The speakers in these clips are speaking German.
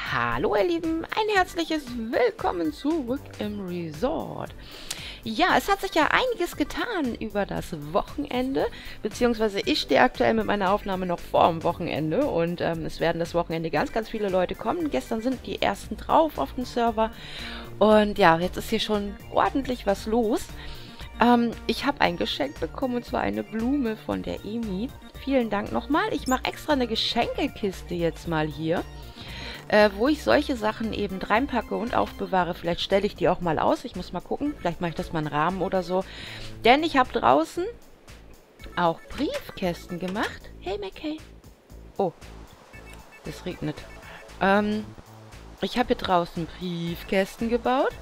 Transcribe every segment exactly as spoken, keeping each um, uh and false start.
Hallo ihr Lieben, ein herzliches Willkommen zurück im Resort. Ja, es hat sich ja einiges getan über das Wochenende, beziehungsweise ich stehe aktuell mit meiner Aufnahme noch vor dem Wochenende und ähm, es werden das Wochenende ganz, ganz viele Leute kommen. Gestern sind die ersten drauf auf dem Server und ja, jetzt ist hier schon ordentlich was los. Ähm, ich habe ein Geschenk bekommen und zwar eine Blume von der Emi. Vielen Dank nochmal. Ich mache extra eine Geschenkekiste jetzt mal hier. Äh, wo ich solche Sachen eben reinpacke und aufbewahre. Vielleicht stelle ich die auch mal aus. Ich muss mal gucken. Vielleicht mache ich das mal einen Rahmen oder so. Denn ich habe draußen auch Briefkästen gemacht. Hey, McKay. Oh, es regnet. Ähm, ich habe hier draußen Briefkästen gebaut.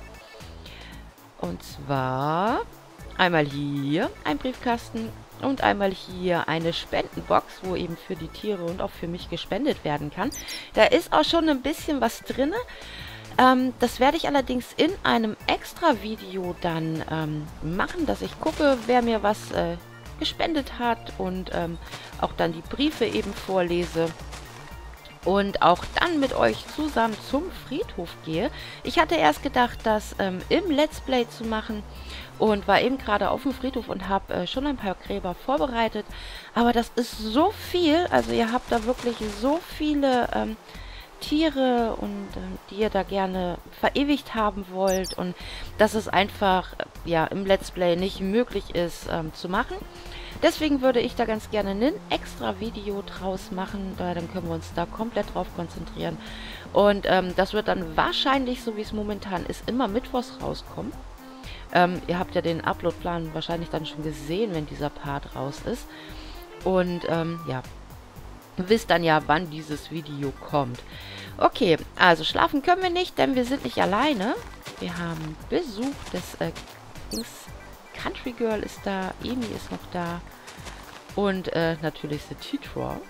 Und zwar einmal hier ein Briefkasten und einmal hier eine Spendenbox, wo eben für die Tiere und auch für mich gespendet werden kann. Da ist auch schon ein bisschen was drin. Ähm, das werde ich allerdings in einem extra Video dann ähm, machen, dass ich gucke, wer mir was äh, gespendet hat und ähm, auch dann die Briefe eben vorlese. Und auch dann mit euch zusammen zum Friedhof gehe. Ich hatte erst gedacht, das ähm, im Let's Play zu machen und war eben gerade auf dem Friedhof und habe äh, schon ein paar Gräber vorbereitet. Aber das ist so viel, also ihr habt da wirklich so viele ähm, Tiere und ähm, die ihr da gerne verewigt haben wollt und dass es einfach äh, ja im Let's Play nicht möglich ist ähm, zu machen. Deswegen würde ich da ganz gerne ein extra Video draus machen. Da, dann können wir uns da komplett drauf konzentrieren. Und ähm, das wird dann wahrscheinlich, so wie es momentan ist, immer mittwochs rauskommen. Ähm, ihr habt ja den Uploadplan wahrscheinlich dann schon gesehen, wenn dieser Part raus ist. Und ähm, ja, wisst dann ja, wann dieses Video kommt. Okay, also schlafen können wir nicht, denn wir sind nicht alleine. Wir haben Besuch des äh, Dings. Country Girl ist da, Emi ist noch da und äh, natürlich The T-Troll.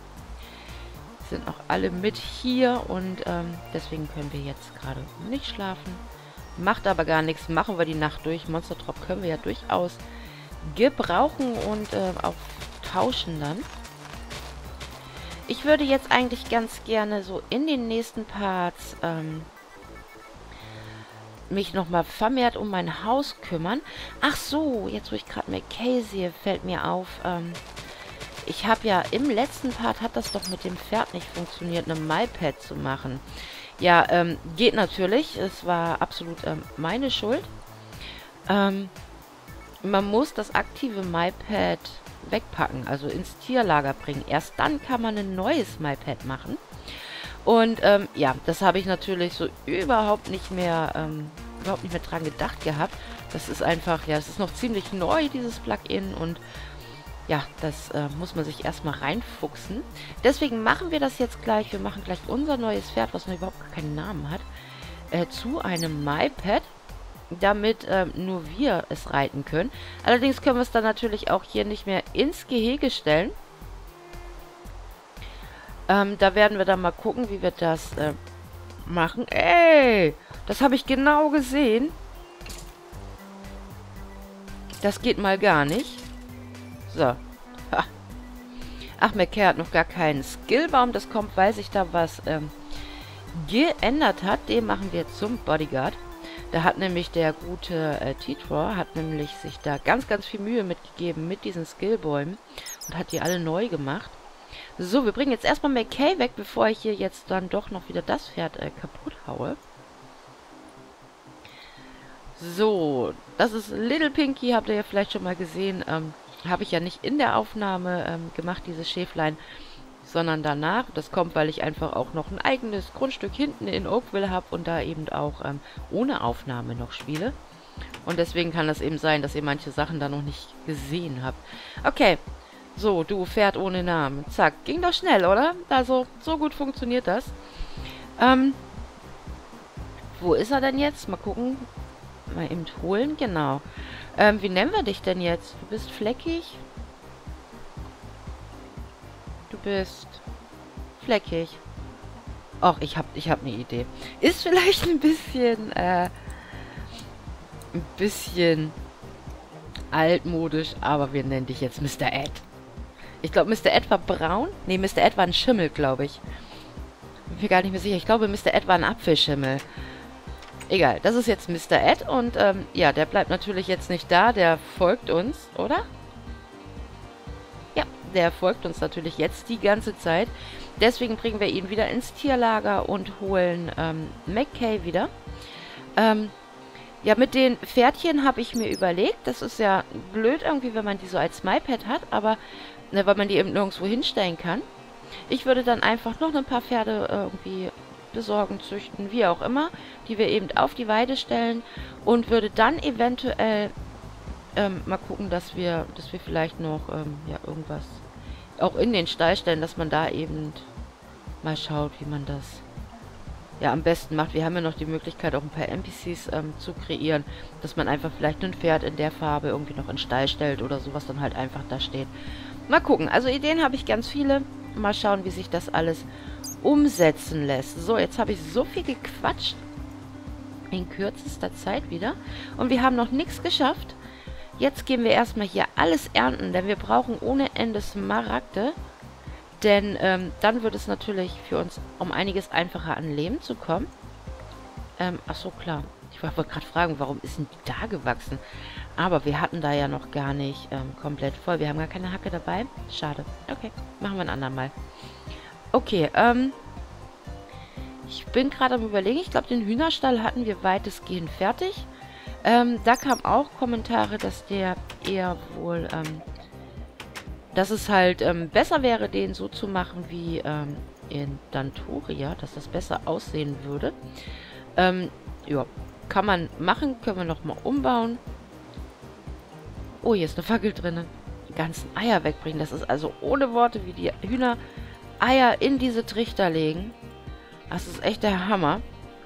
Sind noch alle mit hier und ähm, deswegen können wir jetzt gerade nicht schlafen. Macht aber gar nichts, machen wir die Nacht durch. Monster Drop können wir ja durchaus gebrauchen und äh, auch tauschen dann. Ich würde jetzt eigentlich ganz gerne so in den nächsten Parts ähm, mich nochmal vermehrt um mein Haus kümmern. Ach so, jetzt wo ich gerade McKay sehe, fällt mir auf, ähm, ich habe ja im letzten Part, hat das doch mit dem Pferd nicht funktioniert, eine MyPad zu machen. Ja, ähm, geht natürlich, es war absolut ähm, meine Schuld. Ähm, man muss das aktive MyPad wegpacken, also ins Tierlager bringen. Erst dann kann man ein neues MyPad machen. Und ähm, ja, das habe ich natürlich so überhaupt nicht mehr, ähm, überhaupt nicht mehr dran gedacht gehabt. Das ist einfach, ja, es ist noch ziemlich neu, dieses Plugin. Und ja, das äh, muss man sich erstmal reinfuchsen. Deswegen machen wir das jetzt gleich. Wir machen gleich unser neues Pferd, was noch überhaupt gar keinen Namen hat, äh, zu einem MyPad, damit äh, nur wir es reiten können. Allerdings können wir es dann natürlich auch hier nicht mehr ins Gehege stellen. Ähm, da werden wir dann mal gucken, wie wir das äh, machen. Ey, das habe ich genau gesehen. Das geht mal gar nicht. So. Ha. Ach, McKay hat noch gar keinen Skillbaum. Das kommt, weil sich da was ähm, geändert hat. Den machen wir zum Bodyguard. Da hat nämlich der gute äh, T-Troll, hat nämlich sich da ganz, ganz viel Mühe mitgegeben mit diesen Skillbäumen und hat die alle neu gemacht. So, wir bringen jetzt erstmal McKay weg, bevor ich hier jetzt dann doch noch wieder das Pferd äh, kaputt haue. So, das ist Little Pinky, habt ihr ja vielleicht schon mal gesehen. Ähm, habe ich ja nicht in der Aufnahme ähm, gemacht, dieses Schäflein, sondern danach. Das kommt, weil ich einfach auch noch ein eigenes Grundstück hinten in Oakville habe und da eben auch ähm, ohne Aufnahme noch spiele. Und deswegen kann das eben sein, dass ihr manche Sachen da noch nicht gesehen habt. Okay. So, du, Pferd ohne Namen. Zack, ging doch schnell, oder? Also, so gut funktioniert das. Ähm, wo ist er denn jetzt? Mal gucken. Mal eben holen, genau. Ähm, wie nennen wir dich denn jetzt? Du bist fleckig? Du bist fleckig. Och, ich hab, ich hab eine Idee. Ist vielleicht ein bisschen, äh, ein bisschen altmodisch, aber wir nennen dich jetzt Mister Ed. Ich glaube, Mister Ed war braun. Ne, Mister Ed war ein Schimmel, glaube ich. Bin mir gar nicht mehr sicher. Ich glaube, Mister Ed war ein Apfelschimmel. Egal, das ist jetzt Mister Ed und ähm, ja, der bleibt natürlich jetzt nicht da. Der folgt uns, oder? Ja, der folgt uns natürlich jetzt die ganze Zeit. Deswegen bringen wir ihn wieder ins Tierlager und holen ähm, McKay wieder. Ähm, ja, mit den Pferdchen habe ich mir überlegt. Das ist ja blöd irgendwie, wenn man die so als MyPad hat, aber ne, weil man die eben nirgendwo hinstellen kann. Ich würde dann einfach noch ein paar Pferde irgendwie besorgen, züchten, wie auch immer, die wir eben auf die Weide stellen und würde dann eventuell ähm, mal gucken, dass wir, dass wir vielleicht noch ähm, ja, irgendwas auch in den Stall stellen, dass man da eben mal schaut, wie man das ja am besten macht. Wir haben ja noch die Möglichkeit, auch ein paar N P Cs ähm, zu kreieren, dass man einfach vielleicht ein Pferd in der Farbe irgendwie noch in den Stall stellt oder sowas dann halt einfach da steht. Mal gucken. Also Ideen habe ich ganz viele. Mal schauen, wie sich das alles umsetzen lässt. So, jetzt habe ich so viel gequatscht. In kürzester Zeit wieder. Und wir haben noch nichts geschafft. Jetzt gehen wir erstmal hier alles ernten, denn wir brauchen ohne Ende Smaragde. Denn ähm, dann wird es natürlich für uns um einiges einfacher an Leben zu kommen. Ähm, ach so, klar. Ich wollte gerade fragen, warum ist denn die da gewachsen? Aber wir hatten da ja noch gar nicht ähm, komplett voll. Wir haben gar keine Hacke dabei. Schade. Okay, machen wir ein andermal. Okay, ähm... ich bin gerade am Überlegen. Ich glaube, den Hühnerstall hatten wir weitestgehend fertig. Ähm, da kamen auch Kommentare, dass der eher wohl, ähm... dass es halt ähm, besser wäre, den so zu machen wie ähm, in Danturia. Dass das besser aussehen würde. Ähm, ja. Kann man machen. Können wir nochmal umbauen. Oh, hier ist eine Fackel drinnen. Die ganzen Eier wegbringen. Das ist also ohne Worte, wie die Hühner Eier in diese Trichter legen. Das ist echt der Hammer.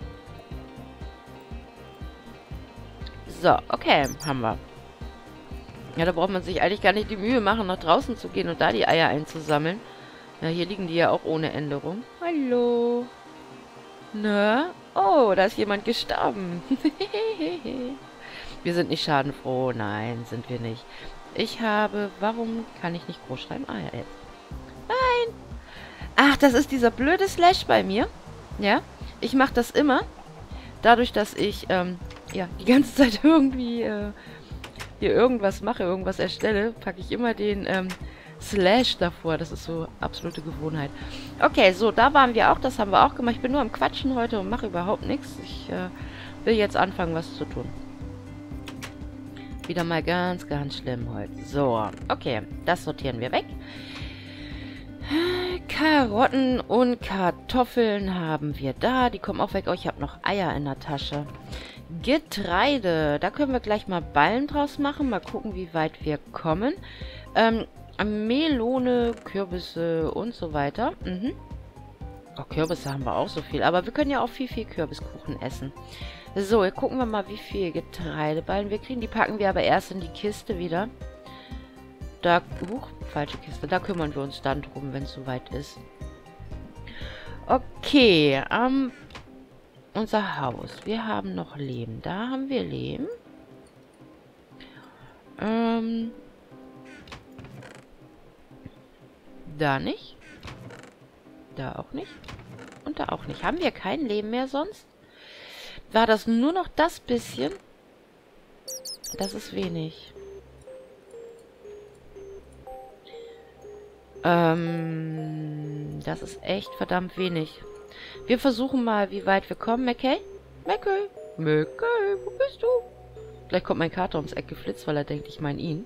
So, okay, haben wir. Ja, da braucht man sich eigentlich gar nicht die Mühe machen, nach draußen zu gehen und da die Eier einzusammeln. Ja, hier liegen die ja auch ohne Ende rum. Hallo. Na? Oh, da ist jemand gestorben. Wir sind nicht schadenfroh. Nein, sind wir nicht. Ich habe... Warum kann ich nicht groß schreiben? Ah, ja, jetzt. Nein! Ach, das ist dieser blöde Slash bei mir. Ja, ich mache das immer. Dadurch, dass ich, ähm, ja, die ganze Zeit irgendwie, äh, hier irgendwas mache, irgendwas erstelle, packe ich immer den, ähm, Slash davor. Das ist so absolute Gewohnheit. Okay, so, da waren wir auch. Das haben wir auch gemacht. Ich bin nur am Quatschen heute und mache überhaupt nichts. Ich, äh, will jetzt anfangen, was zu tun. Wieder mal ganz, ganz schlimm heute. So, okay, das sortieren wir weg. Karotten und Kartoffeln haben wir da. Die kommen auch weg. Oh, ich habe noch Eier in der Tasche. Getreide. Da können wir gleich mal Ballen draus machen. Mal gucken, wie weit wir kommen. Ähm, Melone, Kürbisse und so weiter. Mhm. Oh, Kürbisse haben wir auch so viel. Aber wir können ja auch viel, viel Kürbiskuchen essen. So, jetzt gucken wir mal, wie viel Getreideballen wir kriegen. Die packen wir aber erst in die Kiste wieder. Da, huch, falsche Kiste. Da kümmern wir uns dann drum, wenn es soweit ist. Okay, ähm, unser Haus. Wir haben noch Lehm. Da haben wir Lehm. Ähm, da nicht. Da auch nicht. Und da auch nicht. Haben wir kein Lehm mehr sonst? War das nur noch das bisschen? Das ist wenig. Ähm, das ist echt verdammt wenig. Wir versuchen mal, wie weit wir kommen. McKay? McKay? McKay, wo bist du? Gleich kommt mein Kater ums Eck geflitzt, weil er denkt, ich meine ihn.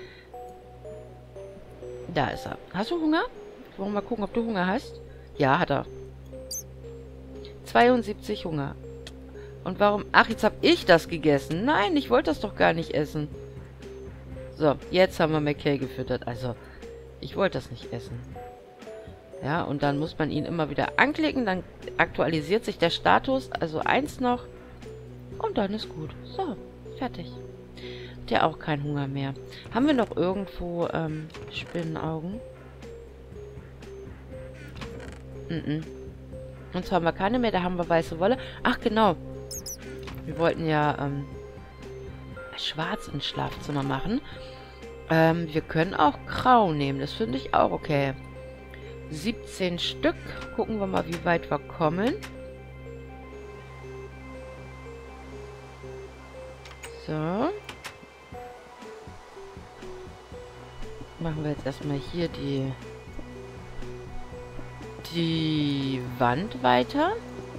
Da ist er. Hast du Hunger? Wollen wir mal gucken, ob du Hunger hast? Ja, hat er. zweiundsiebzig Hunger. Und warum... Ach, jetzt habe ich das gegessen. Nein, ich wollte das doch gar nicht essen. So, jetzt haben wir McKay gefüttert. Also... Ich wollte das nicht essen. Ja, und dann muss man ihn immer wieder anklicken. Dann aktualisiert sich der Status. Also eins noch. Und dann ist gut. So, fertig. Hat ja auch keinen Hunger mehr. Haben wir noch irgendwo ähm, Spinnenaugen? Mhm. Und zwar haben wir keine mehr. Da haben wir weiße Wolle. Ach, genau. Wir wollten ja ähm, schwarz ins Schlafzimmer machen. Ähm, wir können auch grau nehmen. Das finde ich auch okay. siebzehn Stück. Gucken wir mal, wie weit wir kommen. So. Machen wir jetzt erstmal hier die, die Wand weiter.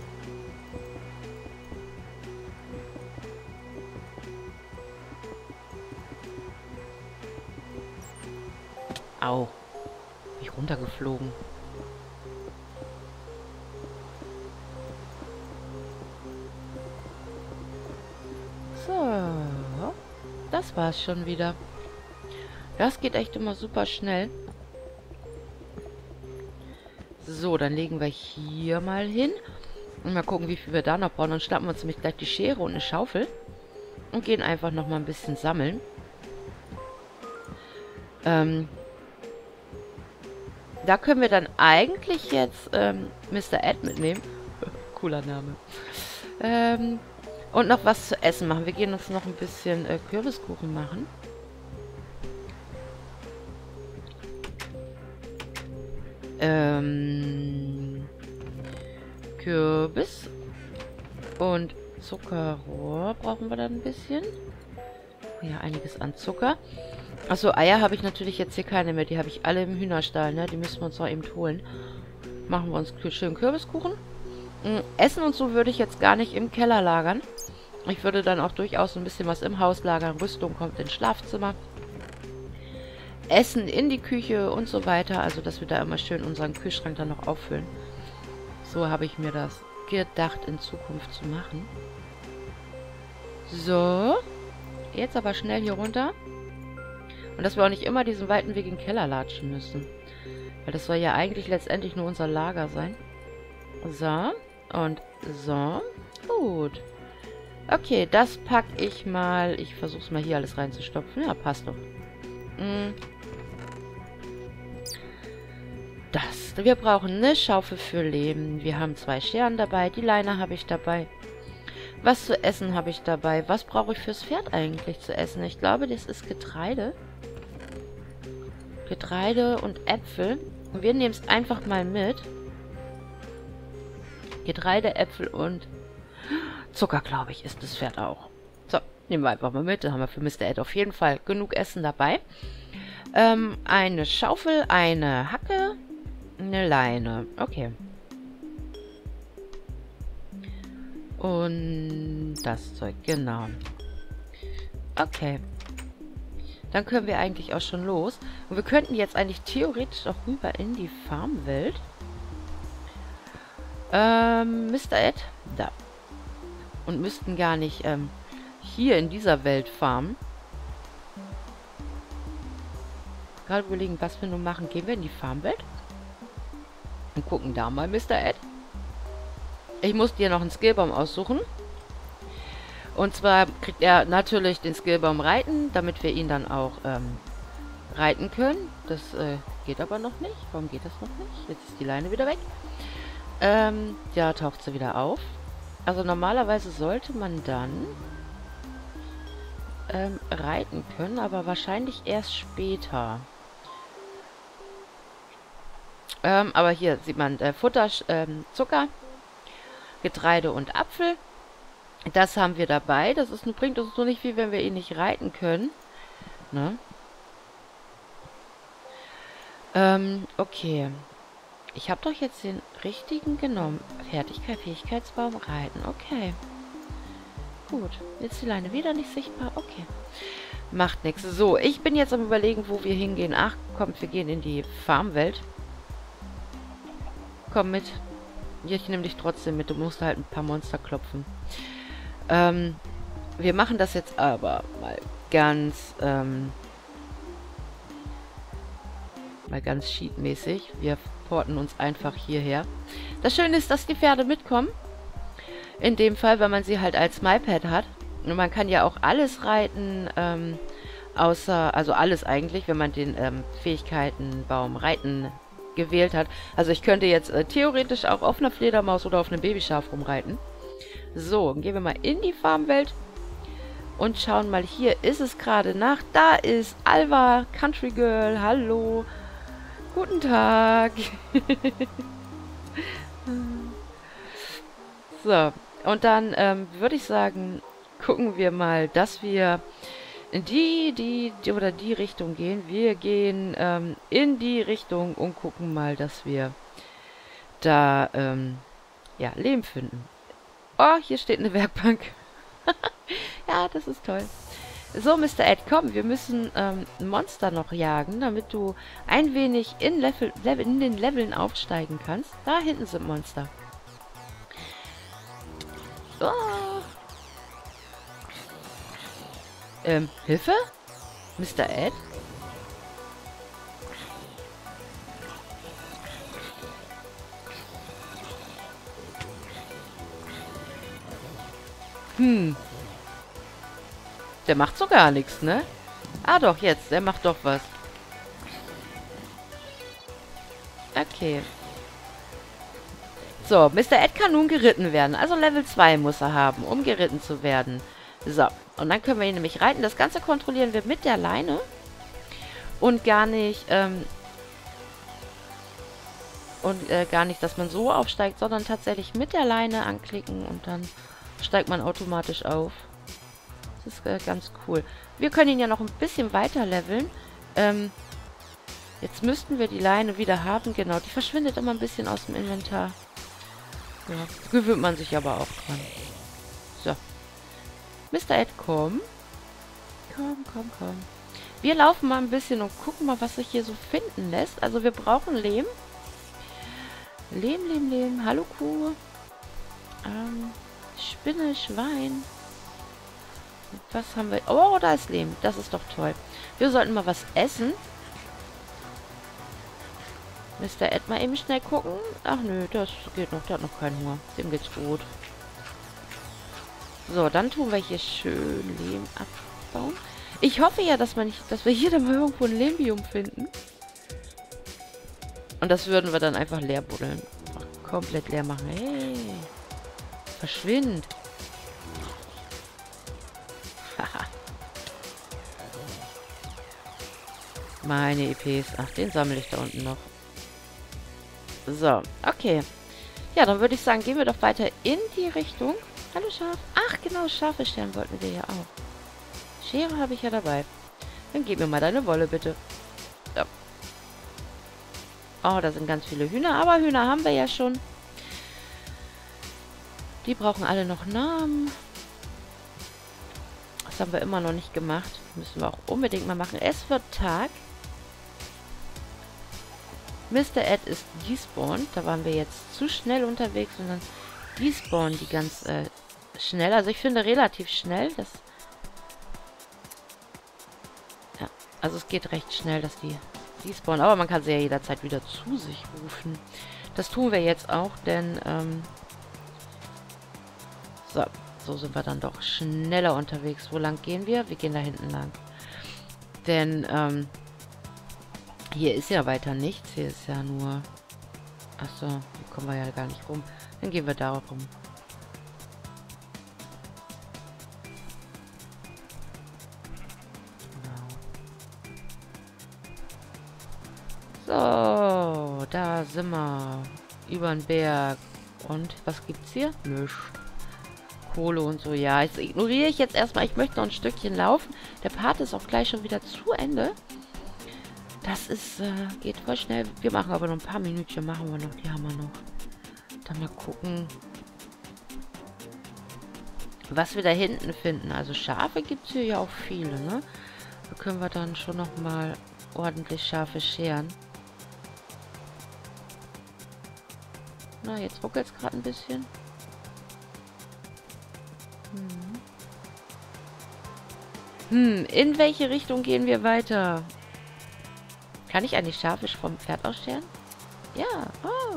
Au. Bin ich runtergeflogen. So. Das war's schon wieder. Das geht echt immer super schnell. So, dann legen wir hier mal hin. Und mal gucken, wie viel wir da noch brauchen. Dann schnappen wir uns nämlich gleich die Schere und eine Schaufel. Und gehen einfach noch mal ein bisschen sammeln. Ähm... Da können wir dann eigentlich jetzt ähm, Mister Ed mitnehmen. Cooler Name. Ähm, und noch was zu essen machen. Wir gehen uns noch ein bisschen äh, Kürbiskuchen machen. Ähm, Kürbis und Zuckerrohr brauchen wir dann ein bisschen. Ja, einiges an Zucker. Achso, Eier habe ich natürlich jetzt hier keine mehr. Die habe ich alle im Hühnerstall, ne? Die müssen wir uns noch eben holen. Machen wir uns schön Kürbiskuchen. Essen und so würde ich jetzt gar nicht im Keller lagern. Ich würde dann auch durchaus ein bisschen was im Haus lagern. Rüstung kommt ins Schlafzimmer. Essen in die Küche und so weiter. Also, dass wir da immer schön unseren Kühlschrank dann noch auffüllen. So habe ich mir das gedacht, in Zukunft zu machen. So. Jetzt aber schnell hier runter. Und dass wir auch nicht immer diesen weiten Weg in den Keller latschen müssen. Weil das soll ja eigentlich letztendlich nur unser Lager sein. So. Und so. Gut. Okay, das packe ich mal. Ich versuche es mal hier alles reinzustopfen. Ja, passt doch. Mm. Das. Wir brauchen eine Schaufel für Leben. Wir haben zwei Scheren dabei. Die Leine habe ich dabei. Was zu essen habe ich dabei. Was brauche ich fürs Pferd eigentlich zu essen? Ich glaube, das ist Getreide. Getreide und Äpfel. Und wir nehmen es einfach mal mit. Getreide, Äpfel und Zucker, glaube ich, ist das Pferd auch. So, nehmen wir einfach mal mit. Da haben wir für Mister Ed auf jeden Fall genug Essen dabei. Ähm, eine Schaufel, eine Hacke, eine Leine. Okay. Und das Zeug, genau. Okay. Dann können wir eigentlich auch schon los. Und wir könnten jetzt eigentlich theoretisch auch rüber in die Farmwelt. Ähm, Mister Ed, da. Und müssten gar nicht ähm, hier in dieser Welt farmen. Gerade überlegen, was wir nun machen. Gehen wir in die Farmwelt? Und gucken da mal, Mister Ed. Ich muss dir noch einen Skillbaum aussuchen. Und zwar kriegt er natürlich den Skillbaum Reiten, damit wir ihn dann auch ähm, reiten können. Das äh, geht aber noch nicht. Warum geht das noch nicht? Jetzt ist die Leine wieder weg. Ähm, ja, taucht sie wieder auf. Also normalerweise sollte man dann ähm, reiten können, aber wahrscheinlich erst später. Ähm, aber hier sieht man äh, Futter, ähm, Zucker, Getreide und Apfel. Das haben wir dabei. Das ist, bringt uns nur nicht viel, wenn wir ihn nicht reiten können. Ne? Ähm, okay. Ich habe doch jetzt den richtigen genommen. Fertigkeit, Fähigkeitsbaum, Reiten. Okay. Gut. Jetzt die Leine wieder nicht sichtbar. Okay. Macht nichts. So, ich bin jetzt am Überlegen, wo wir hingehen. Ach, kommt, wir gehen in die Farmwelt. Komm mit. Ich nehme dich trotzdem mit. Du musst halt ein paar Monster klopfen. Ähm, wir machen das jetzt aber mal ganz, ähm, mal ganz cheatmäßig. Wir porten uns einfach hierher. Das Schöne ist, dass die Pferde mitkommen. In dem Fall, wenn man sie halt als MyPad hat. Und man kann ja auch alles reiten, ähm, außer, also alles eigentlich, wenn man den ähm, Fähigkeitenbaum Reiten gewählt hat. Also ich könnte jetzt äh, theoretisch auch auf einer Fledermaus oder auf einem Babyschaf rumreiten. So, gehen wir mal in die Farmwelt und schauen mal, hier ist es gerade Nacht. Da ist Alva, Country Girl, hallo. Guten Tag. So, und dann ähm, würde ich sagen, gucken wir mal, dass wir in die, die, die oder die Richtung gehen. Wir gehen ähm, in die Richtung und gucken mal, dass wir da, ähm, ja, Lehm finden. Oh, hier steht eine Werkbank. Ja, das ist toll. So, Mister Ed, komm, wir müssen ähm, ein Monster noch jagen, damit du ein wenig in, Level, Level, in den Leveln aufsteigen kannst. Da hinten sind Monster. Oh. Ähm, Hilfe? Mister Ed? Hm. Der macht so gar nichts, ne? Ah doch, jetzt. Der macht doch was. Okay. So, Mister Ed kann nun geritten werden. Also Level zwei muss er haben, um geritten zu werden. So, und dann können wir ihn nämlich reiten. Das Ganze kontrollieren wir mit der Leine. Und gar nicht, ähm... Und äh, gar nicht, dass man so aufsteigt, sondern tatsächlich mit der Leine anklicken und dann steigt man automatisch auf. Das ist äh, ganz cool. Wir können ihn ja noch ein bisschen weiter leveln. Ähm, jetzt müssten wir die Leine wieder haben. Genau, die verschwindet immer ein bisschen aus dem Inventar. Ja, gewöhnt man sich aber auch dran. So. Mister Ed, komm. Komm, komm, komm. Wir laufen mal ein bisschen und gucken mal, was sich hier so finden lässt. Also wir brauchen Lehm. Lehm, Lehm, Lehm. Hallo Kuh. Ähm, Spinne, Schwein. Was haben wir? Oh, da ist Lehm. Das ist doch toll. Wir sollten mal was essen. Mister Ed mal eben schnell gucken. Ach nö, das geht noch. Der hat noch keinen Hunger. Dem geht's gut. So, dann tun wir hier schön Lehm abbauen. Ich hoffe ja, dass, man nicht, dass wir hier dann mal irgendwo ein Lehmbiom finden. Und das würden wir dann einfach leer buddeln. Komplett leer machen. Hey. Verschwind. Haha. Meine E Ps. Ach, den sammle ich da unten noch. So, okay. Ja, dann würde ich sagen, gehen wir doch weiter in die Richtung. Hallo Schaf. Ach, genau, Schafe stellen wollten wir ja auch. Schere habe ich ja dabei. Dann gib mir mal deine Wolle, bitte. So. Oh, da sind ganz viele Hühner. Aber Hühner haben wir ja schon. Die brauchen alle noch Namen. Das haben wir immer noch nicht gemacht. Müssen wir auch unbedingt mal machen. Es wird Tag. Mister Ed ist despawned. Da waren wir jetzt zu schnell unterwegs. Und dann despawnen die ganz äh, schnell. Also ich finde relativ schnell. Das ja, also es geht recht schnell, dass die despawnen. Aber man kann sie ja jederzeit wieder zu sich rufen. Das tun wir jetzt auch, denn ähm, so, so sind wir dann doch schneller unterwegs. Wo lang gehen wir? Wir gehen da hinten lang. Denn ähm, hier ist ja weiter nichts. Hier ist ja nur... Achso, hier kommen wir ja gar nicht rum. Dann gehen wir da rum. Genau. So, da sind wir. Über den Berg. Und was gibt's hier? Nichts. Kohle und so. Ja, jetzt ignoriere ich jetzt erstmal. Ich möchte noch ein Stückchen laufen. Der Part ist auch gleich schon wieder zu Ende. Das ist, äh, geht voll schnell. Wir machen aber noch ein paar Minütchen. Machen wir noch. Die haben wir noch. Dann mal gucken, was wir da hinten finden. Also Schafe gibt es hier ja auch viele, ne? Da können wir dann schon noch mal ordentlich Schafe scheren. Na, jetzt ruckelt es gerade ein bisschen. Hm. hm, in welche Richtung gehen wir weiter? Kann ich eigentlich Schafe vom Pferd ausscheren? Ja, oh.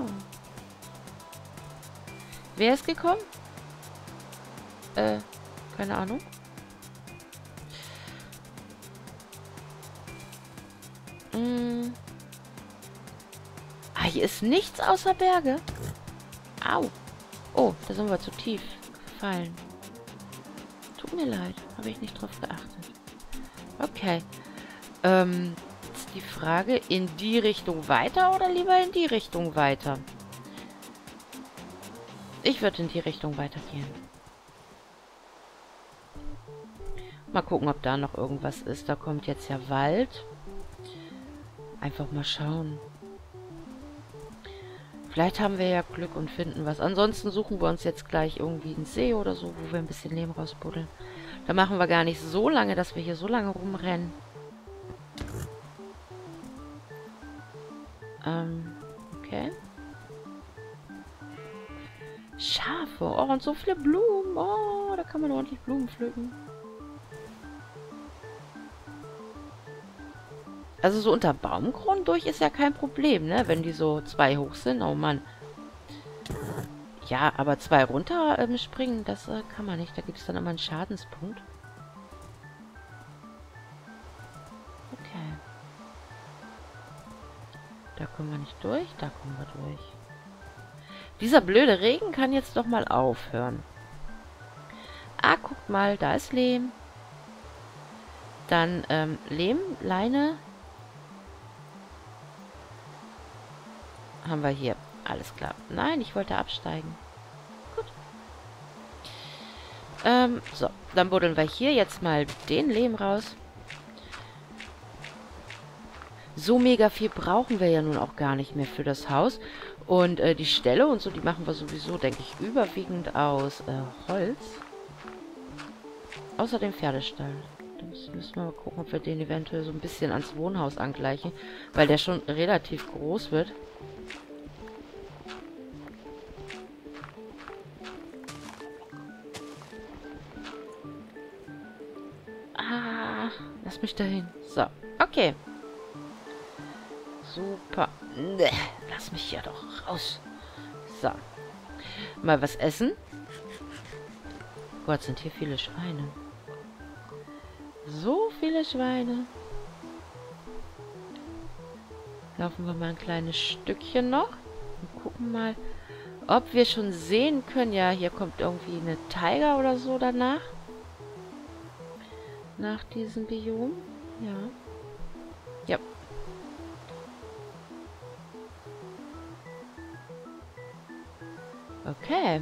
Wer ist gekommen? Äh, keine Ahnung. Hm. Ah, hier ist nichts außer Berge. Au. Oh, da sind wir zu tief gefallen. Tut mir leid, habe ich nicht drauf geachtet. Okay. Ähm, jetzt die Frage, in die Richtung weiter oder lieber in die Richtung weiter? Ich würde in die Richtung weitergehen. Mal gucken, ob da noch irgendwas ist. Da kommt jetzt ja Wald. Einfach mal schauen. Vielleicht haben wir ja Glück und finden was. Ansonsten suchen wir uns jetzt gleich irgendwie einen See oder so, wo wir ein bisschen Lehm rausbuddeln. Da machen wir gar nicht so lange, dass wir hier so lange rumrennen. Ähm, okay. Schafe. Oh, und so viele Blumen. Oh, da kann man ordentlich Blumen pflücken. Also so unter Baumkronen durch ist ja kein Problem, ne? Wenn die so zwei hoch sind. Oh Mann. Ja, aber zwei runter ähm, springen, das äh, kann man nicht. Da gibt es dann immer einen Schadenspunkt. Okay. Da kommen wir nicht durch. Da kommen wir durch. Dieser blöde Regen kann jetzt doch mal aufhören. Ah, guckt mal, da ist Lehm. Dann ähm, Lehm, Leine. Haben wir hier. Alles klar. Nein, ich wollte absteigen. Gut. Ähm, so. Dann buddeln wir hier jetzt mal den Lehm raus. So mega viel brauchen wir ja nun auch gar nicht mehr für das Haus. Und äh, die Ställe und so, die machen wir sowieso, denke ich, überwiegend aus äh, Holz. Außer dem Pferdestall. Da müssen wir mal gucken, ob wir den eventuell so ein bisschen ans Wohnhaus angleichen. Weil der schon relativ groß wird. Ah, lass mich dahin. So, okay. Super. Nee, lass mich hier doch raus. So. Mal was essen. Gott, sind hier viele Schweine. So viele Schweine. Laufen wir mal ein kleines Stückchen noch. Und gucken mal, ob wir schon sehen können. Ja, hier kommt irgendwie eine Tiger oder so danach. Nach diesem Biom. Ja. Ja. Okay.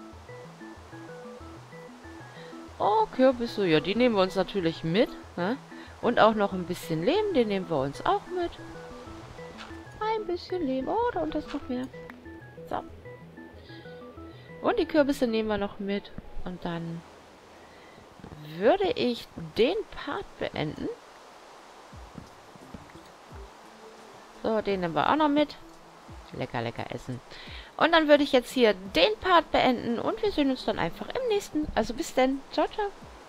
Oh, Kürbisse. Ja, die nehmen wir uns natürlich mit. Ne? Und auch noch ein bisschen Lehm. Den nehmen wir uns auch mit. Ein bisschen Lehm. Oh, da unten ist noch mehr. So. Und die Kürbisse nehmen wir noch mit. Und dann würde ich den Part beenden. So, den nehmen wir auch noch mit. Lecker, lecker essen. Und dann würde ich jetzt hier den Part beenden und wir sehen uns dann einfach im nächsten. Also bis dann. Ciao, ciao.